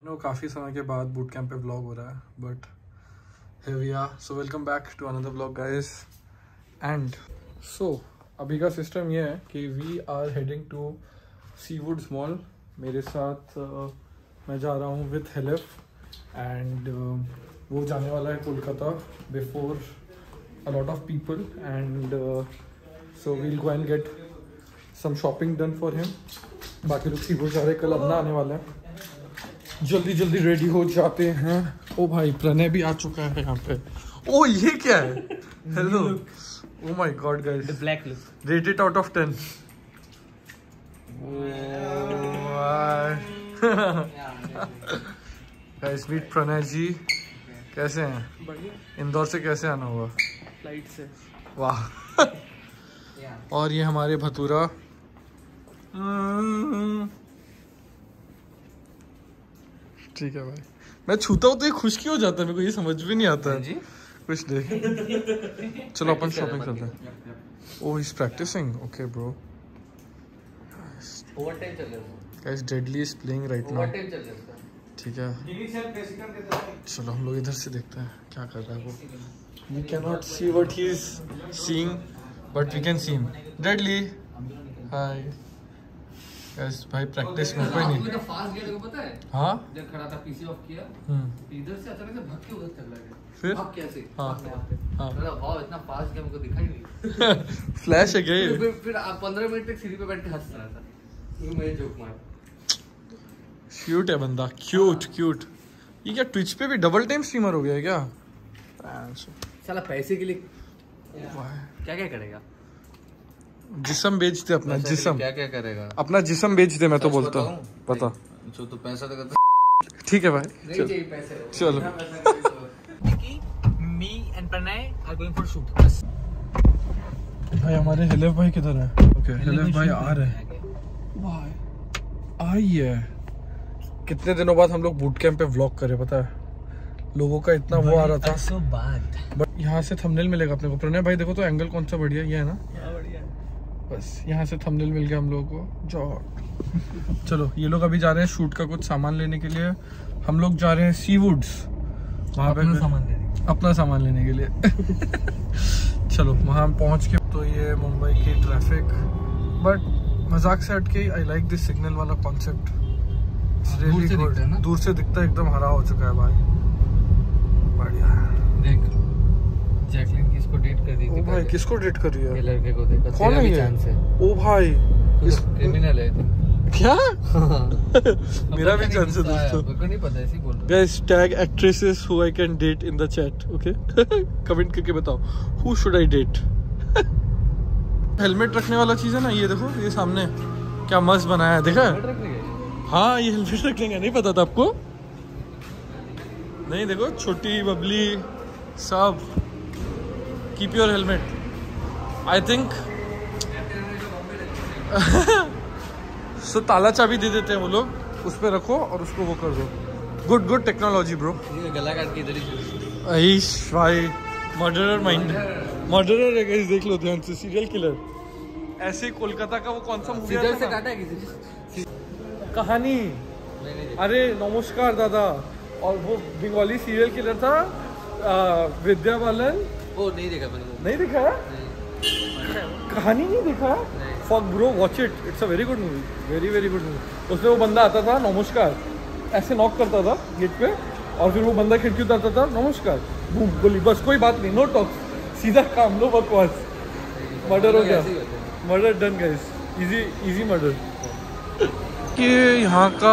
काफ़ी समय के बाद बूट कैंप पे व्लॉग हो रहा है, but here we are. So welcome back to another vlog guys. And so अभी का सिस्टम ये है कि we are heading to Seawoods mall. मेरे साथ मैं जा रहा हूँ विथ हेलेफ एंड वो जाने वाला है Kolkata before a lot of people and so we'll go and get some shopping done for him. बाकी लोग सीवुड जा रहे, कल अपना आने वाला है। जल्दी जल्दी रेडी हो जाते हैं। ओ भाई प्रणय भी आ चुका है यहाँ पे। ओ ये क्या है? Hello, oh my god guys, The black look. Rate it out of 10। Guys meet Pranay ji. कैसे हैं? बढ़िया। इंदौर से कैसे आना हुआ? फ्लाइट से। वाह। और ये हमारे भतूरा। ठीक है भाई, मैं छूता हूँ तो ये खुश क्यों हो जाता है? मेरे को ये समझ भी नहीं आता है जी। कुछ नहीं। चलो अपन शॉपिंग करते हैं। Oh is practising. Okay bro. Overtime चल रहा है। Guys deadly is playing right now. Overtime चल रहा है। ठीक है, चलो हम लोग इधर से देखते हैं क्या कर रहा है वो। We can not see what he is seeing but we can see him. Deadly hi guys. भाई प्रैक्टिस में कोई नहीं। आपको फास्ट गया देखो पता है? हाँ जब खड़ा था पीसी ऑफ किया, इधर से अचानक से भाग के उधर चला गया। फिर भाग कैसे? हाँ हाँ मतलब वाह इतना फास्ट गया मुझको दिखा ही नहीं। फ्लैश है क्या ये? फिर 15 मिनट तक सीढ़ी पे बैठ के हंस रहा था। वो मेरे जोक मार। क्यूट है बंदा, क्यूट क्यूट। ये क्या ट्विच पे भी डबल टाइम स्ट्रीमर हो गया है क्या? साला पैसे के लिए क्या क्या करेगा? जिस्म बेच दे अपना जिस्म। क्या क्या करेगा? अपना जिस्म बेच दे। मैं तो बोलता हूँ पता। जो तो पैसा देगा ठीक है भाई, नहीं चाहिए पैसे। चलो। Me and Pranay are going for shoot. भाई हमारे हेलेफ भाई किधर है? ओके हेलेफ भाई आ रहे हैं। भाई आई है। कितने दिनों बाद हम लोग बूट कैंप पे व्लॉग करे, पता है? लोगों का इतना वो आ रहा था। so bad. बट यहाँ से थंबनेल मिलेगा अपने को। प्रणय भाई देखो तो एंगल कौन सा बढ़िया, ये है ना? बढ़िया। बस यहाँ से थंबनेल मिल गया हम लोगों को। जो चलो ये लोग अभी जा रहे हैं शूट का कुछ सामान लेने के लिए। हम लोग जा रहे हैं सीवुड्स, वहाँ पे अपना सामान लेने के लिए। चलो वहाँ पहुँच के तो ये मुंबई की ट्रैफिक, बट मजाक से हटके आई लाइक दिस सिग्नल वाला कॉन्सेप्ट। दूर से दिखता है एकदम हरा हो चुका है भाई। बढ़िया है। देख जैकलिन किसको डेट कर दी थी? ओ भाई किसको डेट कर रही है? ये लड़के को देखा। कौन है ये? ओ भाई क्रिमिनल है। क्या? मेरा भी चांस है दोस्तों। मेरे को नहीं पता, ऐसे ही बोल रहा हूं। Guys tag actresses who I can date in the chat. Okay comment करके बताओ who should I date. Helmet रखने वाला चीज है ना, ये देखो ये सामने क्या मस्त बनाया है, देखा? हाँ ये हेलमेट रख लेंगे, नहीं पता था आपको? नहीं देखो छोटी बबली सब। Keep your helmet. I think so ताला चाबी दे देते हैं वो लोग, उस पर रखो और उसको वो कर दो। Good good technology bro. गला काट के इधर ही। आइश भाई मर्डरर माइंड, मर्डरर है गाइस। देख लो ध्यान से, सीरियल किलर। ऐसे कोलकाता का वो कौन सा मूवी है? से काटा है किसी कहानी। अरे नमस्कार दादा। और वो बंगाली सीरियल किलर था विद्या बालन। ओ नहीं देखा मैंने। नहीं देखा? कहानी नहीं देखा? Fuck bro watch it, it's a very good movie, very very good movie. उसमें वो बंदा आता था नमस्कार, ऐसे नॉक करता था गेट पे और फिर वो बंदा खिड़की उतारता था नमस्कार, बूम गोली, बस कोई बात नहीं, नो टॉक, सीधा काम, नो बकवास। मर्डर हो गया, murder done guys, easy easy murder. कि यहाँ का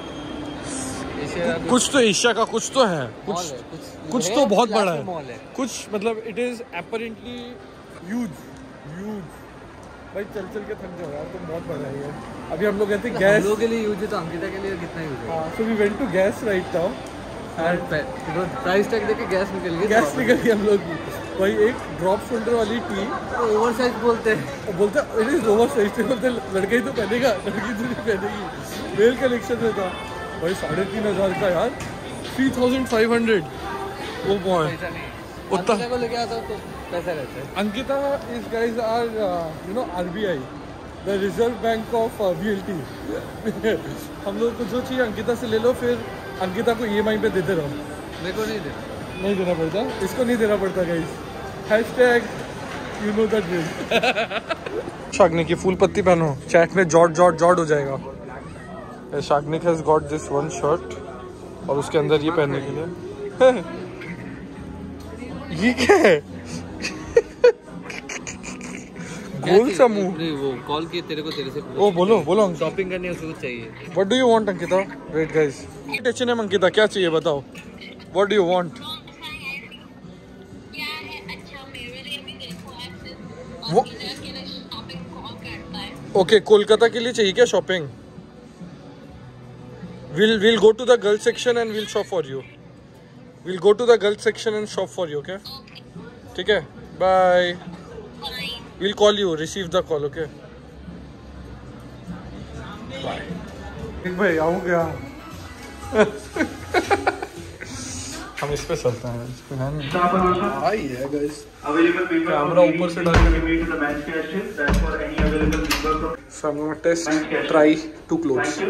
कुछ तो एशिया का कुछ तो है, कुछ तो बहुत बड़ा है कुछ, मतलब it is apparently huge huge. भाई चल चल के थक जाओ यार, तुम बहुत बड़ा है ये। अभी हम लोग गए थे गैस। हम लोग के लिए यूज है तो अंकिता के लिए कितना यूज है? हाँ, so we went to gas right now and price tag देके गैस निकल गई हम लोग की। भाई एक ड्रॉप शोल्डर वाली टी, ओवर साइज बोलते इट इज ओवर साइज। बोलते लड़का ही तो पहनेगा, लड़की तो नहीं पहनेगी। मेल कलेक्शन में था भाई 3,500 का यार, 3,500। वो बॉय उतना को लेके आता तो पैसा रहता है। Ankita is guys are you know RBI, the reserve bank of VLT। हम लोग को जो चाहिए अंकिता से ले लो, फिर अंकिता को EMI पे देते रहो। मेरे को नहीं देना पड़ता, इसको नहीं देना पड़ता guys. Hashtag you know that drill. Shagnik की फूल पत्ती पहनो, चैट में जॉट हो जाएगा। Shagnik has got this one shirt और उसके अंदर ये पहनने के लिए ये क्या है? गोल सा मुंह। नहीं वो कॉल किए तेरे से ओ बोलो शॉपिंग करनी है, उसको चाहिए। What do you want Ankita? Wait guys, H&M Ankita क्या चाहिए बताओ? What do you want? वो ओके, कोलकाता के लिए चाहिए क्या shopping? We'll go to the girls section and we'll shop for you. We'll go to the girls section and shop for you, okay? ठीक है, bye. We'll call you. Receive the call, okay? Bye. ठीक भाई आऊँ क्या? हम इस पे चलते हैं, इस पे है नहीं। आई है guys. कैमरा ऊपर से डाल के। So I'm gonna try 2 clothes.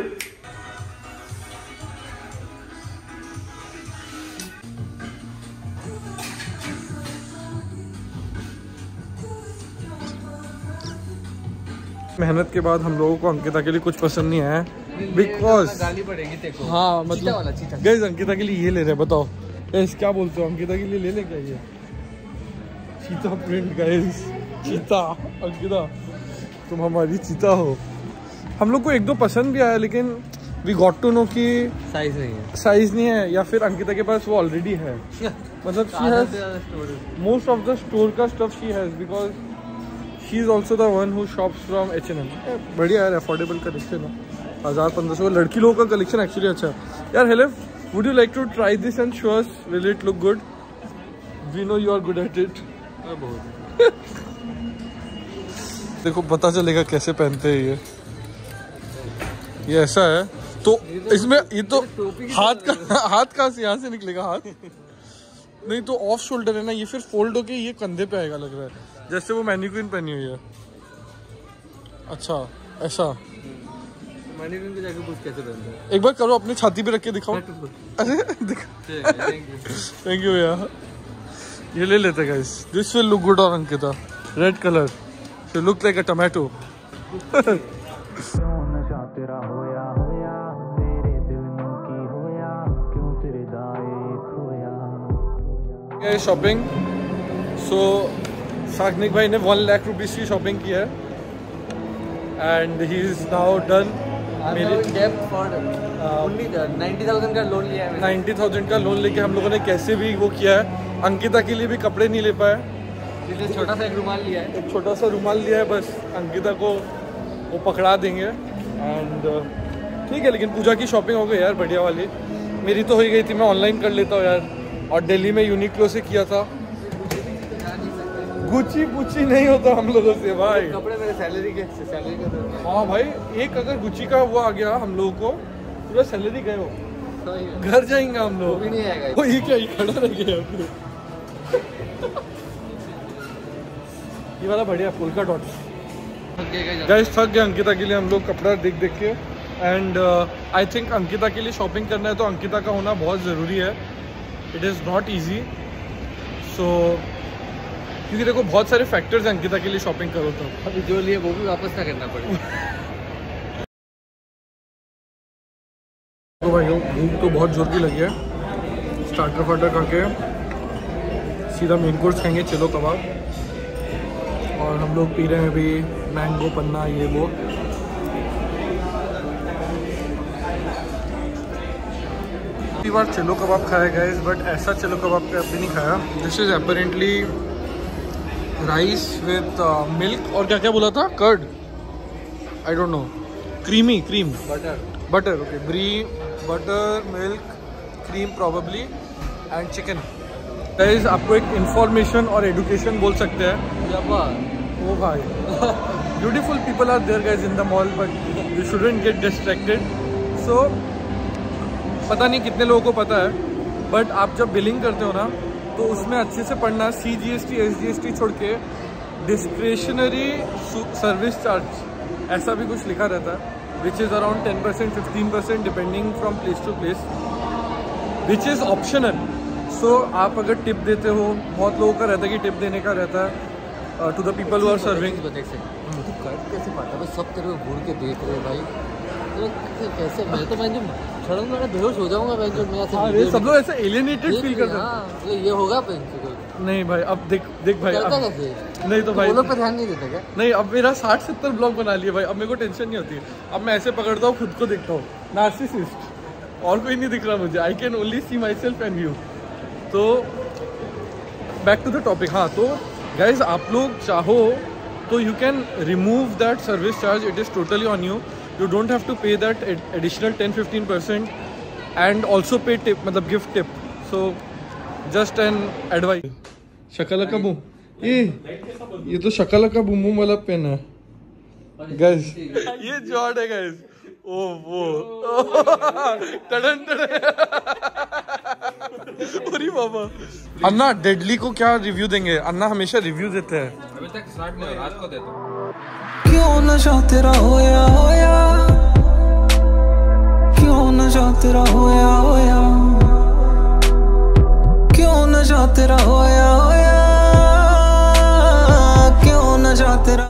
मेहनत के बाद हम लोगों को अंकिता के लिए कुछ पसंद नहीं आया बिकॉज गाली पड़ेगी तेरे को। हाँ मतलब गाइस अंकिता के लिए ये ले रहे, बताओ गाइस क्या बोलते हो? अंकिता के लिए ले लें क्या ये चीता प्रिंट? गाइस चीता, अंकिता तुम हमारी चीता हो। हम लोग को 1-2 पसंद भी आया लेकिन वी गॉट टू नो कि साइज नहीं है या फिर अंकिता के पास वो ऑलरेडी है। मतलब she has most of the store का stuff she has because she is also the one who shops from H&M। बढ़िया यार, अफोर्डेबल कलेक्शन है। 1000-1500 लड़की लोगों का कलेक्शन एक्चुअली अच्छा है यार। Hello, would you like to try this and show us will it look good? We know you are good at it. देखो पता चलेगा कैसे पहनते हैं ये ऐसा है तो इसमें ये तो हाथ का यहाँ से निकलेगा हाथ नहीं तो ऑफ शोल्डर है ना ये, फिर फोल्ड होके ये कंधे पे आएगा लग रहा है जैसे वो मैनिक्विन पहनी हुई है। अच्छा ऐसा मैनिक्विन को जाके पूछ कैसे पहनते हैं? एक बार करो, अपनी छाती पे रख के दिखाओ। अरे थैंक यू यार, ये ले लेते guys. This will look good on Ankita, red colour she look like a tomato. Shopping so Shagnik भाई ने 1 लाख रुपीस की शॉपिंग की है and he is now done. मेरे 90,000 का लोन लिया है। 90,000 का लोन लेके हम लोगों ने कैसे भी वो किया है। अंकिता के लिए भी कपड़े नहीं ले पाए, इसलिए छोटा सा एक रुमाल लिया है। एक छोटा सा रुमाल लिया है बस, अंकिता को वो पकड़ा देंगे एंड ठीक है। लेकिन पूजा की शॉपिंग हो गई यार बढ़िया वाली, मेरी तो हो ही गई थी, मैं ऑनलाइन कर लेता हूँ यार। और दिल्ली में यूनिक्लो से किया था। गुची पुची नहीं होता हम लोगों से भाई, कपड़े मेरे सैलरी के। हाँ भाई, एक अगर गुची का वो आ गया हम लोगों को पूरा सैलरी गए हो, घर जाएंगे हम लोग। भी नहीं आएगा वो ये क्या ही खड़ा रह गया ये वाला बढ़िया फुल का डॉट। गाइस थक गए अंकिता के लिए हम लोग कपड़ा देख देख के एंड आई थिंक अंकिता के लिए शॉपिंग करना है तो अंकिता का होना बहुत ज़रूरी है। It is not easy so क्योंकि देखो बहुत सारे फैक्टर्स हैं अंकिता के लिए शॉपिंग करो तो अभी जो लिए वो भी वापस ना करना पड़े। तो भाई भूख तो बहुत जोर की लगी है, स्टार्टर फार्टर खा के सीधा मेन कोर्स खाएंगे चलो कबाब। और हम लोग पी रहे हैं अभी मैंगो पन्ना ये वो। पहली बार चलो कबाब खाया गाइस, बट ऐसा चलो कबाब कभी नहीं खाया। This is apparently rice with milk और क्या क्या बोला था, curd, I don't know, cream butter okay, buttermilk cream probably and chicken. Guys आपको एक इंफॉर्मेशन और एजुकेशन बोल सकते हैं। ओ भाई beautiful people are there guys in the mall but you shouldn't get distracted. So पता नहीं कितने लोगों को पता है बट आप जब बिलिंग करते हो ना तो उसमें अच्छे से पढ़ना, CGST SGST छोड़ के डिस्क्रिशनरी सर्विस चार्ज ऐसा भी कुछ लिखा रहता है which is around 10% 15% depending from place to place. Which is optional. So आप अगर टिप देते हो, बहुत लोगों का रहता है कि टिप देने का रहता है to the people who are serving. तू कर कैसे पाता है? सब तेरे को घूर के देख रहे भाई, तो कैसे? मैं तो मैं जो सड़न में बेहोश हो जाऊंगा मैं, जो मैं अरे सब लोग ऐसे एलियनेटेड फील करते हैं। हाँ, ये होगा प्रिंसिपल। नहीं भाई, अब देख भाई, करता अब कैसे? नहीं तो भाई वो लोग पे ध्यान नहीं देता क्या? नहीं, अब मेरा 60-70 ब्लॉग बना लिए भाई, अब मेरे को टेंशन नहीं होती। अब मैं ऐसे पकड़ता हूँ, खुद को देखता हूँ, नार्सिसिस्ट, और कोई नहीं दिख रहा मुझे। I can only see myself and you. तो बैक टू द टॉपिक। हाँ, तो गाइज आप लोग चाहो तो you can remove that service charge, it is totally on you. You don't have to pay that additional 10-15% and also pay tip, मतलब gift tip. So just an advice. शकला का boom, ये तो शकला का बूम बूम वाला pen है guys. ये जॉर्ड है guys. ओ वो टडन टडन। अरे बाबा। अन्ना डेडली को क्या रिव्यू देंगे? अन्ना हमेशा रिव्यू देते हैं। अभी तक स्टार्ट नहीं, रात को देता हूँ। क्यों नशा तेरा होया होया, क्यों नशा तेरा होया होया, क्यों नशा तेरा होया होया।